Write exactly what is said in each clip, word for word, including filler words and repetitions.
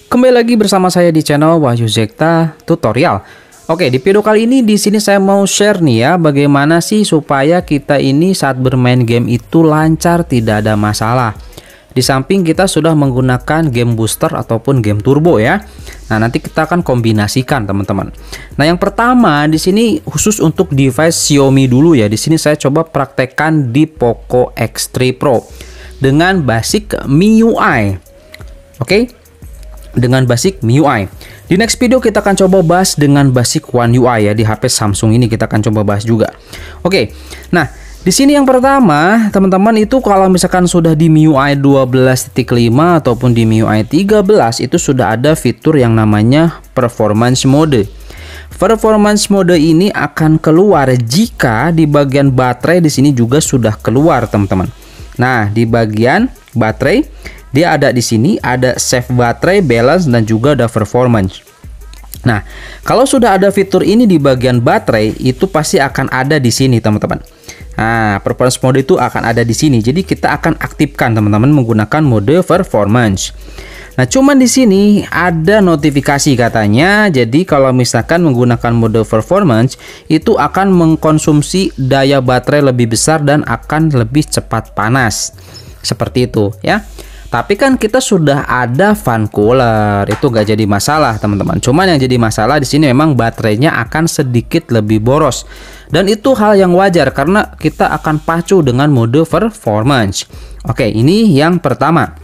Kembali lagi bersama saya di channel Wahyu Zekta Tutorial. Oke, di video kali ini di sini saya mau share nih ya, bagaimana sih supaya kita ini saat bermain game itu lancar, tidak ada masalah. Di samping kita sudah menggunakan game booster ataupun game turbo ya. Nah, nanti kita akan kombinasikan teman-teman. Nah, yang pertama di sini khusus untuk device Xiaomi dulu ya. Di sini saya coba praktekkan di Poco X tiga Pro dengan basic M I U I. Oke. Dengan basic M I U I. Di next video kita akan coba bahas dengan basic One U I ya, di H P Samsung ini kita akan coba bahas juga. Oke. Nah, di sini yang pertama, teman-teman itu kalau misalkan sudah di M I U I dua belas titik lima ataupun di M I U I tiga belas itu sudah ada fitur yang namanya performance mode. Performance mode ini akan keluar jika di bagian baterai di sini juga sudah keluar, teman-teman. Nah, di bagian baterai dia ada di sini, ada save baterai, balance, dan juga ada performance. Nah, kalau sudah ada fitur ini di bagian baterai, itu pasti akan ada di sini, teman-teman. Nah, performance mode itu akan ada di sini. Jadi kita akan aktifkan, teman-teman, menggunakan mode performance. Nah, cuman di sini ada notifikasi katanya. Jadi kalau misalkan menggunakan mode performance, itu akan mengkonsumsi daya baterai lebih besar dan akan lebih cepat panas. Seperti itu, ya. Tapi kan kita sudah ada fan cooler, itu gak jadi masalah teman-teman. Cuman yang jadi masalah di sini memang baterainya akan sedikit lebih boros. Dan itu hal yang wajar karena kita akan pacu dengan mode performance. Oke, ini yang pertama.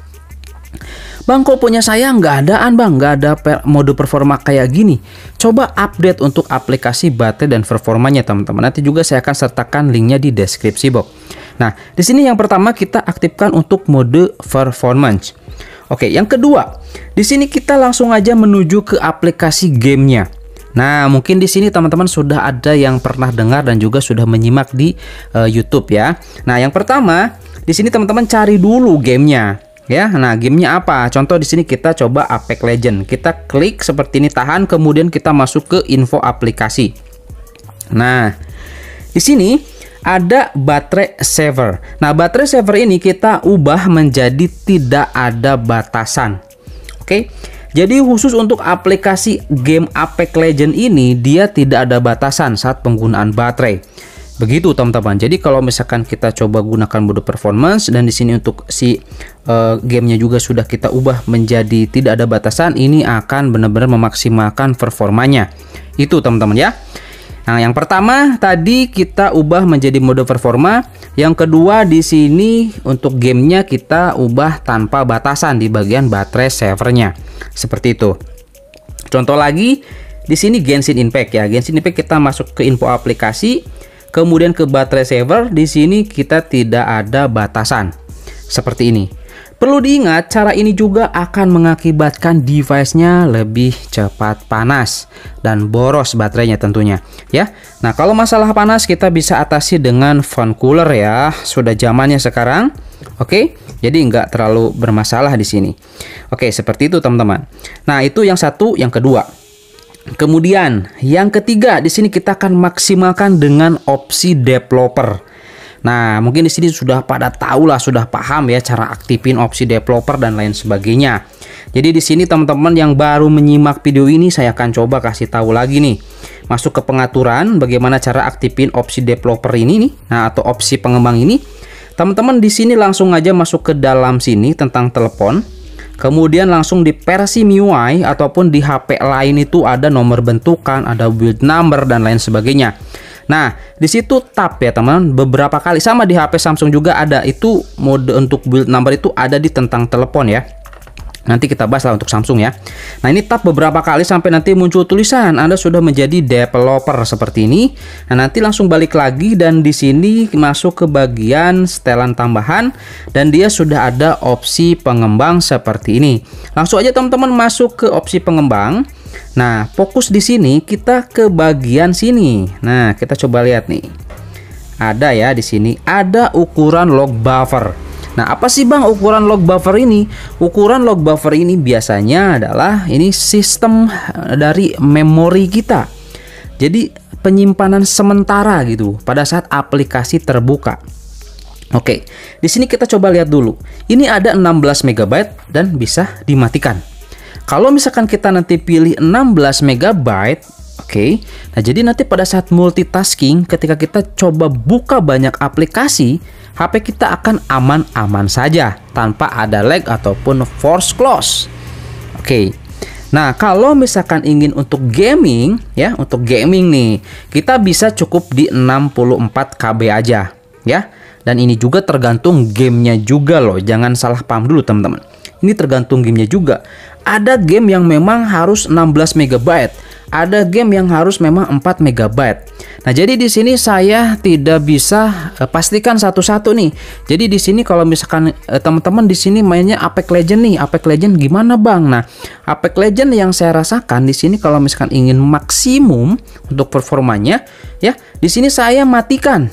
Bang, kok punya saya nggak adaan bang, nggak ada per mode performa kayak gini. Coba update untuk aplikasi baterai dan performanya teman-teman. Nanti juga saya akan sertakan linknya di deskripsi box. Nah, di sini yang pertama kita aktifkan untuk mode performance. Oke, yang kedua, di sini kita langsung aja menuju ke aplikasi gamenya. Nah, mungkin di sini teman-teman sudah ada yang pernah dengar dan juga sudah menyimak di uh, YouTube ya. Nah, yang pertama, di sini teman-teman cari dulu gamenya. Ya, nah gamenya apa? Contoh di sini kita coba Apex Legends. Kita klik seperti ini, tahan, kemudian kita masuk ke info aplikasi. Nah, di sini ada baterai saver. Nah, baterai saver ini kita ubah menjadi tidak ada batasan. Oke. Jadi khusus untuk aplikasi game Apex Legends ini dia tidak ada batasan saat penggunaan baterai. Begitu teman-teman. Jadi kalau misalkan kita coba gunakan mode performance dan di sini untuk si uh, gamenya juga sudah kita ubah menjadi tidak ada batasan, ini akan benar-benar memaksimalkan performanya. Itu teman-teman ya. Nah, yang pertama tadi kita ubah menjadi mode performa. Yang kedua di sini untuk gamenya kita ubah tanpa batasan di bagian baterai savernya. Seperti itu. Contoh lagi di sini Genshin Impact ya. Genshin Impact kita masuk ke info aplikasi. Kemudian ke baterai saver, di sini kita tidak ada batasan. Seperti ini. Perlu diingat, cara ini juga akan mengakibatkan device-nya lebih cepat panas dan boros baterainya tentunya, ya. Nah, kalau masalah panas kita bisa atasi dengan fan cooler ya. Sudah zamannya sekarang. Oke. Jadi nggak terlalu bermasalah di sini. Oke, seperti itu teman-teman. Nah, itu yang satu, yang kedua. Kemudian yang ketiga di sini kita akan maksimalkan dengan opsi developer. Nah, mungkin di sini sudah pada tahu lah, sudah paham ya cara aktifin opsi developer dan lain sebagainya. Jadi di sini teman-teman yang baru menyimak video ini saya akan coba kasih tahu lagi nih. Masuk ke pengaturan bagaimana cara aktifin opsi developer ini nih. Nah, atau opsi pengembang ini. Teman-teman di sini langsung aja masuk ke dalam sini tentang telepon. Kemudian langsung di versi M I U I ataupun di H P lain itu ada nomor bentukan, ada build number dan lain sebagainya. Nah, di situ tap ya teman, beberapa kali sama di H P Samsung juga ada itu mode untuk build number itu ada di tentang telepon ya. Nanti kita bahas lah untuk Samsung ya. Nah, ini tap beberapa kali sampai nanti muncul tulisan Anda sudah menjadi developer seperti ini. Nah, nanti langsung balik lagi dan di sini masuk ke bagian setelan tambahan dan dia sudah ada opsi pengembang seperti ini. Langsung aja teman-teman masuk ke opsi pengembang. Nah, fokus di sini kita ke bagian sini. Nah, kita coba lihat nih. Ada ya di sini ada ukuran log buffer. Nah, apa sih bang ukuran log buffer ini? Ukuran log buffer ini biasanya adalah ini sistem dari memori kita. Jadi penyimpanan sementara gitu pada saat aplikasi terbuka. Oke, di sini kita coba lihat dulu. Ini ada enam belas megabyte dan bisa dimatikan. Kalau misalkan kita nanti pilih enam belas megabyte, oke. Okay, nah jadi nanti pada saat multitasking, ketika kita coba buka banyak aplikasi, H P kita akan aman-aman saja tanpa ada lag ataupun force close. Oke. Okay. Nah, kalau misalkan ingin untuk gaming ya, untuk gaming nih, kita bisa cukup di enam puluh empat kilobyte aja ya. Dan ini juga tergantung gamenya juga loh. Jangan salah paham dulu teman-teman. Ini tergantung gamenya juga. Ada game yang memang harus enam belas megabyte. Ada game yang harus memang empat megabyte. Nah, jadi di sini saya tidak bisa uh, pastikan satu-satu nih. Jadi di sini kalau misalkan uh, teman-teman di sini mainnya Apex Legends nih, Apex Legends gimana, Bang? Nah, Apex Legends yang saya rasakan di sini kalau misalkan ingin maksimum untuk performanya, ya, di sini saya matikan.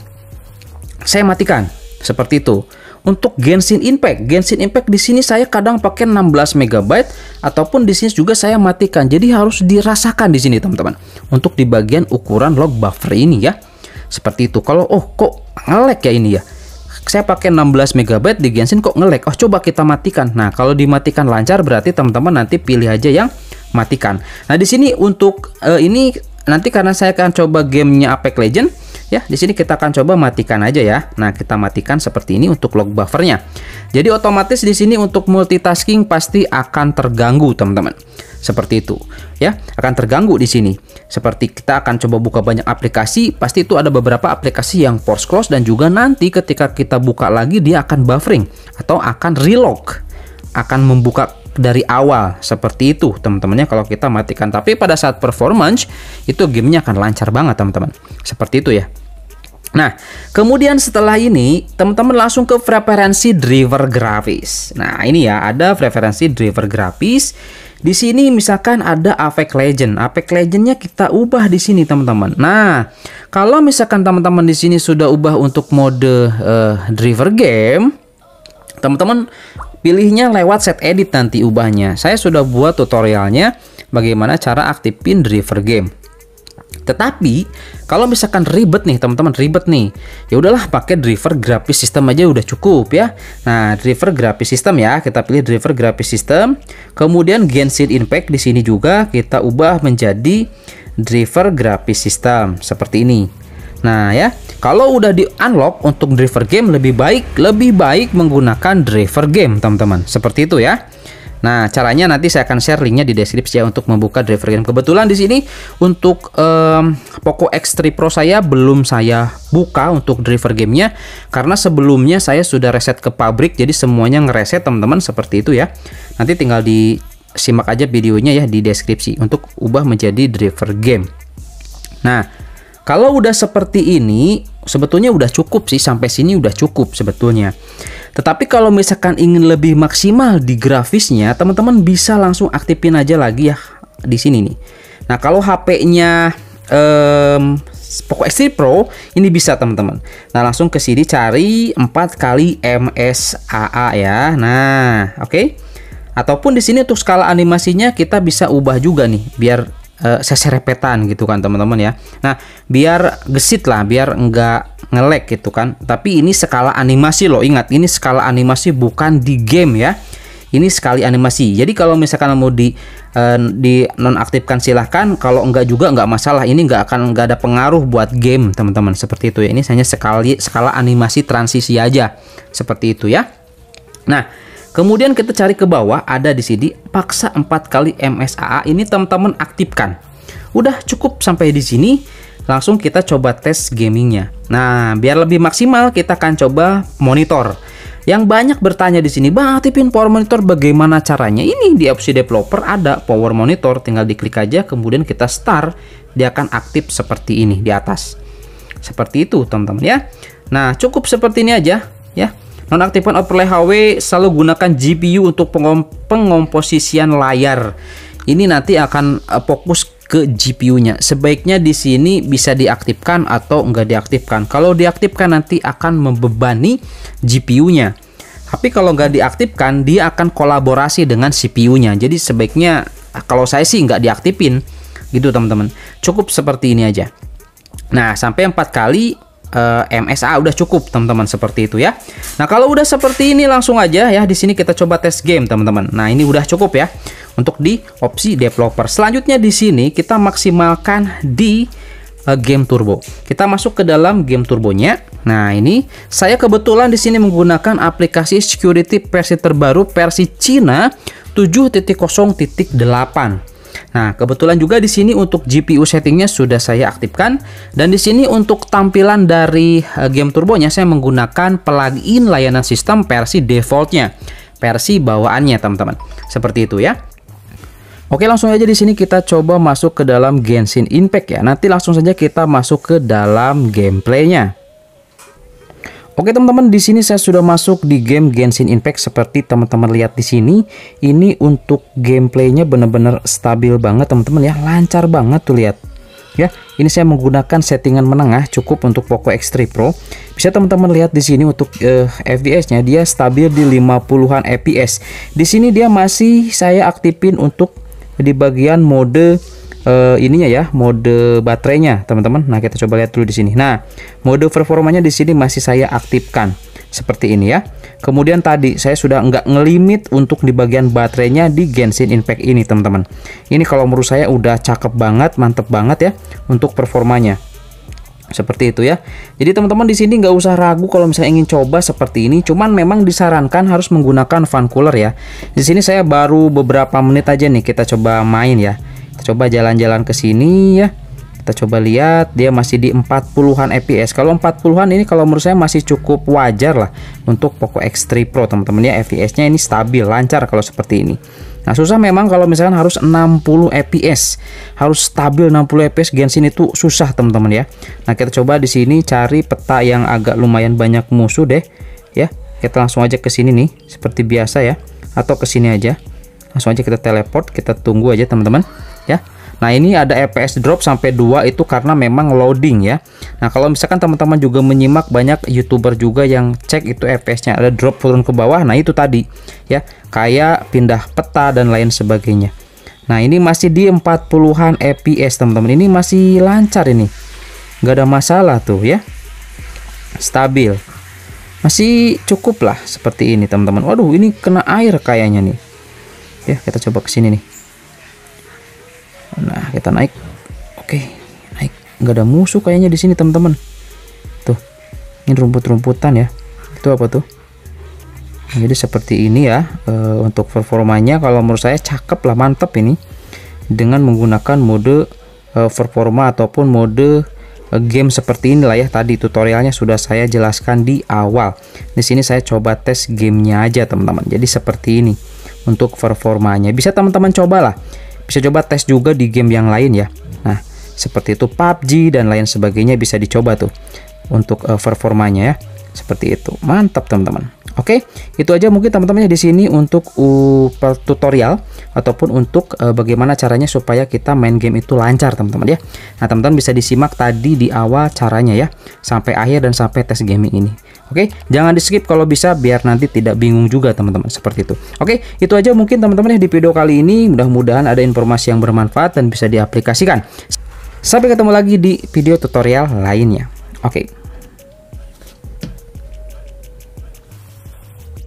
Saya matikan seperti itu. Untuk Genshin Impact, Genshin Impact di sini saya kadang pakai enam belas megabyte ataupun di sini juga saya matikan. Jadi harus dirasakan di sini teman-teman. Untuk di bagian ukuran log buffer ini ya. Seperti itu. Kalau oh kok nge-lag ya ini ya. Saya pakai enam belas megabyte di Genshin kok nge-lag. Oh coba kita matikan. Nah, kalau dimatikan lancar berarti teman-teman nanti pilih aja yang matikan. Nah, di sini untuk uh, ini nanti karena saya akan coba gamenya Apex Legends ya, di sini kita akan coba matikan aja ya. Nah, kita matikan seperti ini untuk log buffernya. Jadi otomatis di sini untuk multitasking pasti akan terganggu, teman-teman. Seperti itu, ya, akan terganggu di sini. Seperti kita akan coba buka banyak aplikasi, pasti itu ada beberapa aplikasi yang force close dan juga nanti ketika kita buka lagi dia akan buffering atau akan relog, akan membuka dari awal seperti itu teman-temannya kalau kita matikan. Tapi pada saat performance itu gamenya akan lancar banget teman-teman, seperti itu ya. Nah, kemudian setelah ini teman-teman langsung ke preferensi driver grafis. Nah, ini ya ada preferensi driver grafis. Di sini misalkan ada Apex Legends. Apex Legends-nya kita ubah di sini teman-teman. Nah, kalau misalkan teman-teman di sini sudah ubah untuk mode uh, driver game, teman-teman pilihnya lewat set edit nanti ubahnya. Saya sudah buat tutorialnya bagaimana cara aktifin driver game. Tetapi kalau misalkan ribet nih teman-teman, ribet nih, ya udahlah pakai driver grafis system aja udah cukup ya. Nah, driver grafis system ya, kita pilih driver grafis system. Kemudian Genshin Impact di sini juga kita ubah menjadi driver grafis system seperti ini. Nah ya, kalau udah di unlock untuk driver game lebih baik lebih baik menggunakan driver game teman-teman, seperti itu ya. Nah, caranya nanti saya akan share linknya di deskripsi ya untuk membuka driver game. Kebetulan di sini untuk um, Poco X tiga Pro saya belum saya buka untuk driver gamenya karena sebelumnya saya sudah reset ke pabrik, jadi semuanya ngereset teman-teman, seperti itu ya. Nanti tinggal disimak aja videonya ya di deskripsi untuk ubah menjadi driver game. Nah, kalau udah seperti ini sebetulnya udah cukup sih, sampai sini udah cukup sebetulnya. Tetapi kalau misalkan ingin lebih maksimal di grafisnya, teman-teman bisa langsung aktifin aja lagi ya di sini nih. Nah, kalau H P-nya um, Poco X tiga Pro ini bisa teman-teman. Nah, langsung ke sini cari empat kali M S A A ya. Nah, oke. Okay. Ataupun di sini untuk skala animasinya kita bisa ubah juga nih biar Uh, seserepetan gitu kan teman-teman ya. Nah, biar gesit lah, biar enggak nge-lag gitu kan. Tapi ini skala animasi loh, ingat ini skala animasi bukan di game ya. Ini sekali animasi. Jadi kalau misalkan mau di uh, di nonaktifkan silahkan, kalau enggak juga enggak masalah. Ini enggak akan enggak ada pengaruh buat game teman-teman, seperti itu ya. Ini hanya sekali skala animasi transisi aja, seperti itu ya. Nah, kemudian kita cari ke bawah, ada di sini paksa empat kali M S A A, ini teman-teman aktifkan. Udah cukup sampai di sini, langsung kita coba tes gamingnya. Nah, biar lebih maksimal kita akan coba monitor. Yang banyak bertanya di sini, "Bang, aktifin power monitor bagaimana caranya?" Ini di opsi developer ada power monitor, tinggal diklik aja kemudian kita start, dia akan aktif seperti ini di atas. Seperti itu, teman-teman ya. Nah, cukup seperti ini aja ya. Nonaktifkan overlay H W, selalu gunakan G P U untuk pengom pengomposisian layar. Ini nanti akan uh, fokus ke G P U-nya. Sebaiknya di sini bisa diaktifkan atau enggak diaktifkan. Kalau diaktifkan nanti akan membebani G P U-nya. Tapi kalau enggak diaktifkan, dia akan kolaborasi dengan C P U-nya. Jadi sebaiknya kalau saya sih enggak diaktifin gitu teman-teman. Cukup seperti ini aja. Nah, sampai empat kali uh, M S A udah cukup teman-teman, seperti itu ya. Nah kalau udah seperti ini langsung aja ya di sini kita coba tes game teman-teman. Nah ini udah cukup ya untuk di opsi developer. Selanjutnya di sini kita maksimalkan di uh, game turbo. Kita masuk ke dalam game turbonya. Nah ini saya kebetulan di sini menggunakan aplikasi security versi terbaru versi Cina tujuh titik nol titik delapan. Nah, kebetulan juga di sini untuk G P U settingnya sudah saya aktifkan, dan di sini untuk tampilan dari uh, game turbonya saya menggunakan plugin layanan sistem versi defaultnya, versi bawaannya teman-teman. Seperti itu ya. Oke, langsung aja di sini kita coba masuk ke dalam Genshin Impact ya. Nanti langsung saja kita masuk ke dalam gameplaynya. Oke teman-teman, di sini saya sudah masuk di game Genshin Impact. Seperti teman-teman lihat di sini, ini untuk gameplaynya benar-benar stabil banget teman-teman ya, lancar banget tuh lihat. Ya, ini saya menggunakan settingan menengah cukup untuk Poco X tiga Pro. Bisa teman-teman lihat di sini untuk uh, F P S-nya dia stabil di lima puluhan F P S. Di sini dia masih saya aktifin untuk di bagian mode Uh, ininya ya, mode baterainya teman-teman. Nah kita coba lihat dulu di sini. Nah mode performanya di sini masih saya aktifkan seperti ini ya. Kemudian tadi saya sudah nggak ngelimit untuk di bagian baterainya di Genshin Impact ini teman-teman. Ini kalau menurut saya udah cakep banget, mantep banget ya untuk performanya. Seperti itu ya. Jadi teman-teman di sini nggak usah ragu kalau misalnya ingin coba seperti ini. Cuman memang disarankan harus menggunakan fan cooler ya. Di sini saya baru beberapa menit aja nih kita coba main ya. Kita coba jalan-jalan ke sini ya. Kita coba lihat dia masih di empat puluhan F P S. Kalau empat puluhan ini kalau menurut saya masih cukup wajar lah untuk Poco X tiga Pro teman-teman ya. F P S-nya ini stabil, lancar kalau seperti ini. Nah, susah memang kalau misalkan harus enam puluh F P S. Harus stabil enam puluh F P S Genshin itu susah teman-teman ya. Nah, kita coba di sini cari peta yang agak lumayan banyak musuh deh ya. Kita langsung aja ke sini nih seperti biasa ya, atau ke sini aja. Langsung aja kita teleport, kita tunggu aja teman-teman ya. Nah ini ada F P S drop sampai dua itu karena memang loading ya. Nah kalau misalkan teman-teman juga menyimak banyak YouTuber juga yang cek itu F P S-nya ada drop turun ke bawah. Nah itu tadi ya, kayak pindah peta dan lain sebagainya. Nah ini masih di empat puluhan F P S teman-teman. Ini masih lancar ini, nggak ada masalah tuh ya, stabil, masih cukup lah seperti ini teman-teman. Waduh ini kena air kayaknya nih ya. Kita coba ke sini nih. Nah kita naik. Oke naik, nggak ada musuh kayaknya di sini teman-teman. Tuh ini rumput-rumputan ya, itu apa tuh. Nah, jadi seperti ini ya e, untuk performanya kalau menurut saya cakep lah, mantep ini dengan menggunakan mode e, performa ataupun mode e, game seperti inilah ya. Tadi tutorialnya sudah saya jelaskan di awal. Di sini saya coba tes gamenya aja teman-teman. Jadi seperti ini untuk performanya, bisa teman-teman cobalah. Bisa coba tes juga di game yang lain ya. Nah seperti itu, P U B G dan lain sebagainya bisa dicoba tuh untuk uh, performanya ya. Seperti itu, mantap teman-teman. Oke, itu aja mungkin teman-teman di sini untuk uh, tutorial ataupun untuk uh, bagaimana caranya supaya kita main game itu lancar teman-teman ya. Nah teman-teman bisa disimak tadi di awal caranya ya, sampai akhir dan sampai tes gaming ini. Oke, jangan di skip kalau bisa biar nanti tidak bingung juga teman-teman, seperti itu. Oke, itu aja mungkin teman-teman ya di video kali ini. Mudah-mudahan ada informasi yang bermanfaat dan bisa diaplikasikan. Sampai ketemu lagi di video tutorial lainnya. Oke.